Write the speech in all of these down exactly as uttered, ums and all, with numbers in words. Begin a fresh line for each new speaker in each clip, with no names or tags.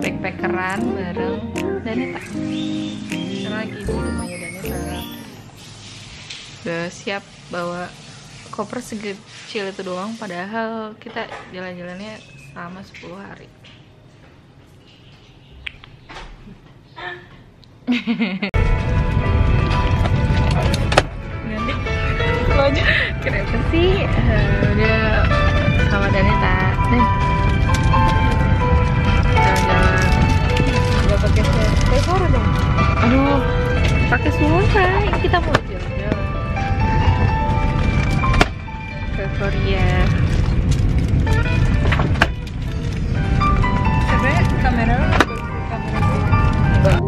backpackeran bareng Danita. Sekarang lagi di rumahnya Danita. Udah siap bawa koper segecil itu doang, padahal kita jalan-jalannya selama sepuluh hari. Nanti lo aja kenapa sih? Uh, udah sama Danita dan jalan-jalan nggak pakai suara dong. Aduh, pakai suara. Kita mau jalan-jalan ke Korea. Sebenarnya kamera lo kamera enggak.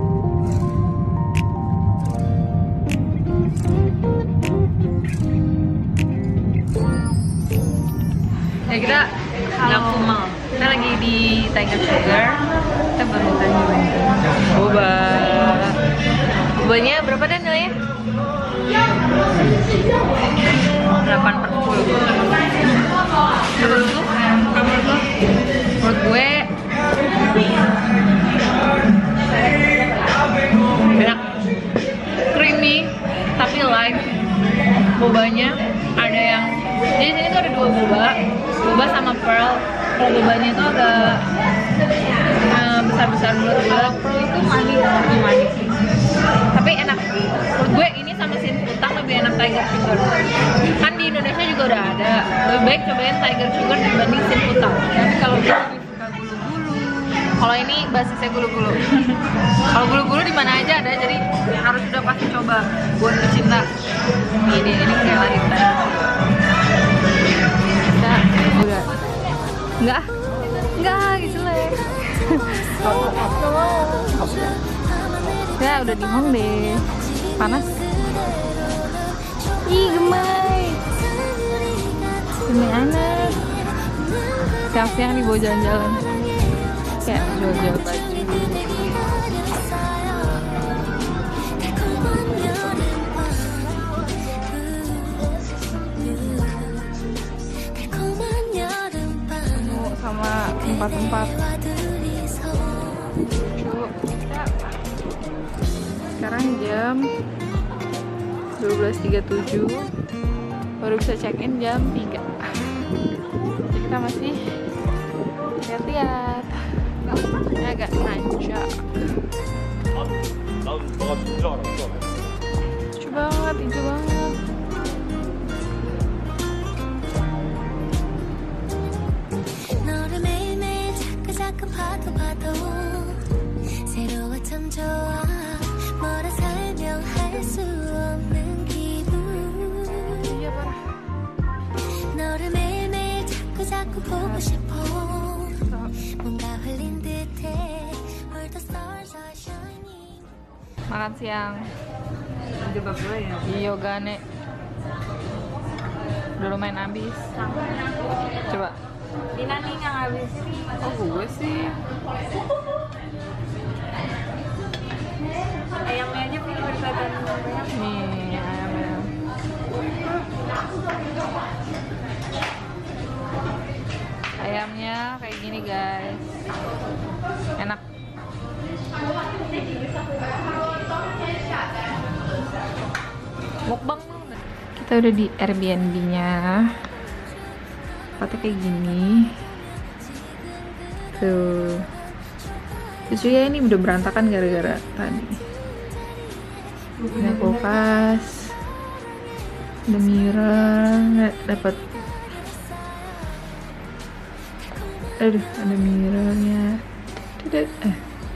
Ya kita nggak kumal. Kita lagi di Tiger Sugar. Kita baru tadi boba. Bobanya berapa dan nilainya? delapan per sepuluh. Menurut lu? Menurut lu? Menurut gue enak, creamy tapi light. Bobanya ada yang, jadi sini tuh ada dua boba, boba sama pearl. Kalau bobanya itu agak uh, besar-besar bulat-bulat, pearl itu manis, lebih manis sih. Tapi enak. Menurut gue ini sama sin utang lebih enak Tiger Sugar. Kan di Indonesia juga udah ada. Lebih baik cobain Tiger Sugar dibanding sin utang. Tapi kalau gue lebih suka gulu-gulu. Kalau ini basisnya gulu-gulu. Kalau gulu-gulu di mana aja ada, jadi harus udah pasti coba buat pecinta. Ini ini kayak lahir tadi. Kita enggak. Enggak. Enggak gitu lah. Ya udah di Hongdae. Panas. Ih gemay. Demi anak. Siang-siang dibawa jalan-jalan. Kayak jual-jual baju. Sama tempat-tempat. Sekarang jam dua belas tiga puluh tujuh, baru bisa check in jam tiga. Jadi kita masih lihat-lihat. Ini agak nanjak. Lucu banget, hijau banget. Iya parah. Makan siang.
Jebak gue ya.
Iya gane. Udah lumayan habis. Coba.
Dina nih nggak ngabisin nih.
Oh gue sih.
Ayamnya aja punya berkatan banyak.
Nih ayamnya. Ayamnya kayak gini guys. Enak. Mukbang. Kita udah di Airbnb-nya. Tempatnya kayak gini. Tuh. Lucu ya, ini udah berantakan gara-gara tadi. Ada kulkas. Ada mirror, nggak dapat. Aduh, ada mirrornya. Tidak, eh.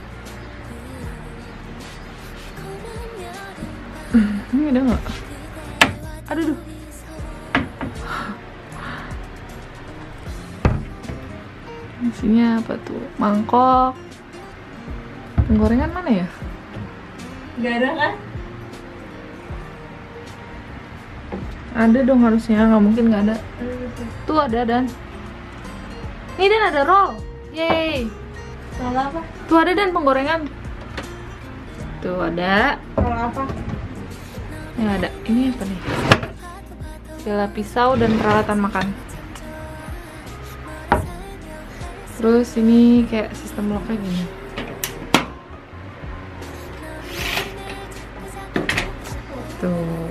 Ini ada nggak? Aduh, duh. Isinya apa tuh? Mangkok. Gorengan mana ya?
Gak ada kan?
Ada dong harusnya, nggak mungkin nggak ada. Tuh ada Dan. Nih Dan ada roll. Yeay.
Roll apa?
Tuh ada Dan penggorengan. Tuh ada.
Roll apa?
Ini ada. Ini apa nih? Sila pisau dan peralatan makan. Terus ini kayak sistem locknya gini. Tuh.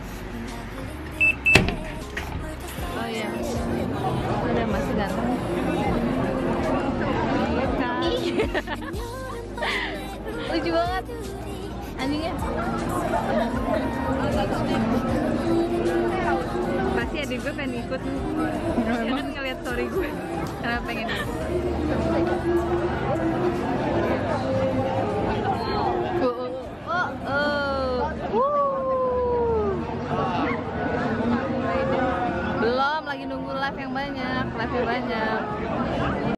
Oh iya. Ada masih ganteng. Iya. Lucu banget. Anjingnya. Pasti adik gue pengen ikut. Jangan ngeliat story gue. Karena pengen. Oh, oh, oh. Belum, lagi nunggu live yang banyak, live yang banyak.